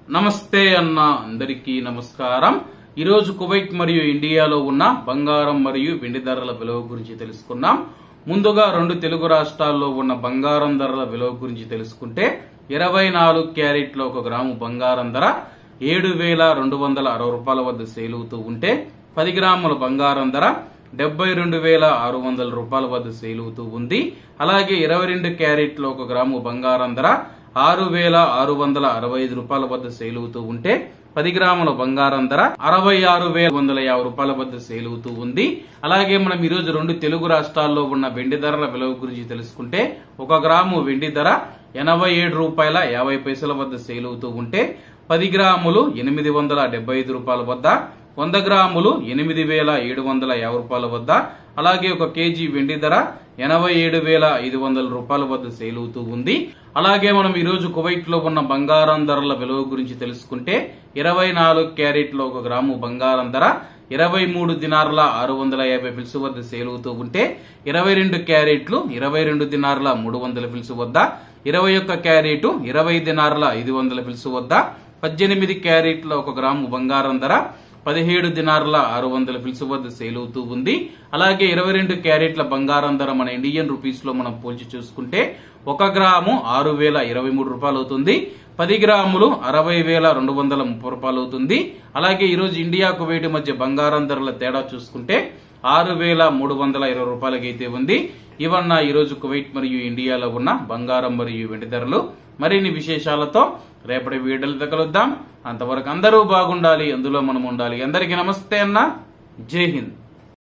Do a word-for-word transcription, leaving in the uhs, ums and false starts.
నమస్తే అన్న అందరికీ నమస్కారం। ఈ రోజు కువైట్ మరియు ఇండియాలో ఉన్న బంగారం మరియు వెండి ధరల విలువ గురించి తెలుసుకున్నాం। ముందుగా రెండు తెలుగు రాష్ట్రాల్లో ఉన్న బంగారం ధరల విలువ గురించి తెలుసుకుంటే ఇరవై నాలుగు క్యారెట్ల ఒక గ్రాము బంగారం ధర ఏడు వేల రెండు వందల అరవై రూపాయల వద్ద సేల్ అవుతూ ఉంటే పది గ్రాముల బంగారం ధర డెబ్బై రెండు వేల ఆరు వందల రూపాయల వద్ద సేల్ అవుతూ ఉంది। అలాగే ఇరవై రెండు క్యారెట్ల ఒక గ్రాము బంగారం ధర ఆరు వేల ఆరు వందల అరవై ఐదు రూపాయల వద్ద సేల్ అవుతూ ఉంటే పది గ్రాముల బంగారం ధర అరవై ఆరు వేల వందల యాభై రూపాయల వద్ద సేల్ అవుతూ ఉంది। అలాగే మనం ఈ రోజు రెండు తెలుగు రాష్ట్రాల్లో ఉన్న వెండి ధరల విలువ గురించి తెలుసుకుంటే ఒక గ్రాము వెండి ధర ఎనభై ఏడు రూపాయల యాభై పైసల వద్ద సేల్ అవుతూ ఉంటే పది గ్రాములు ఎనిమిది వందల డెబ్బై ఐదు రూపాయల వద్ద, వంద గ్రాములు ఎనిమిది వేల ఏడు వందల యాభై రూపాయల వద్ద, అలాగే ఒక కేజీ వెండి ధర ఎనభై ఏడు వేల ఐదు వందల రూపాయల వద్ద సేల్ అవుతూ ఉంది। అలాగే మనం ఈ రోజు కువైట్ లో ఉన్న బంగారం ధరల విలువ గురించి తెలుసుకుంటే ఇరవై నాలుగు క్యారెట్ల ఒక గ్రాము బంగారం ధర ఇరవై మూడు దినార్ల ఆరు వందల యాభై ఫిల్స్ వద్ద సేల్ అవుతూ ఉంటే ఇరవై రెండు క్యారెట్లు ఇరవై రెండు దినార్ల మూడు వందల ఫిల్స్ వద్ద, ఇరవై ఒక్క క్యారెట్ ఇరవై దినార్ల ఐదు వందల ఫిల్స్ వద్ద, పద్దెనిమిది క్యారెట్ల ఒక గ్రాము బంగారం ధర పదిహేడు దినార్ల ఆరు వందల ఫిల్స్ వద్ద సేల్ అవుతూ ఉంది। అలాగే ఇరవై రెండు క్యారెట్ల బంగారం ధర మన ఇండియన్ రూపీస్ లో మనం పోల్చి చూసుకుంటే ఒక గ్రాము ఆరు వేల ఇరవై మూడు రూపాయలు అవుతుంది, పది గ్రాములు అరవై వేల రెండు వందల ముప్పై రూపాయలు అవుతుంది। అలాగే ఈ రోజు ఇండియా కువైట్ మధ్య బంగారం ధరల తేడా చూసుకుంటే ఆరు వేల మూడు వందల ఇరవై రూపాయలకైతే ఉంది। ఇవన్న ఈ రోజు కువైట్ మరియు ఇండియాలో ఉన్న బంగారం మరియు వెండి ధరలు। మరిన్ని విశేషాలతో రేపటి వీడియోలు కలుద్దాం। అంతవరకు అందరూ బాగుండాలి, అందులో మనం ఉండాలి। అందరికీ నమస్తే అన్న, జై హింద్।